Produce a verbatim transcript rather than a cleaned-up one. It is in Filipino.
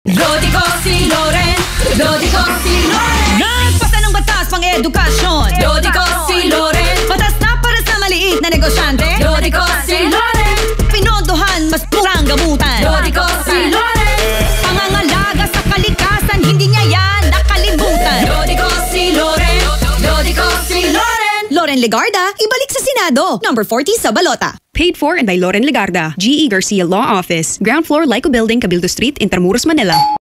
Lodi ko si Loren, Lodi ko si Loren. Nagpasa ng batas pang edukasyon. Lodi ko si Loren. Batas na para sa maliit na negosyante. Lodi ko si Loren. Pinondohan mas murang gamutan. Lodi ko si Loren. Pangangalaga sa kalikasan, hindi niya yan nakalimutan. Lodi ko si Loren, Lodi ko si Loren. Loren Legarda, ibalik sa Senado. Number forty sa balota. Paid for and by Loren Legarda, G E Garcia Law Office, ground floor Lyco Building, Cabildo Street, Intramuros, Manila.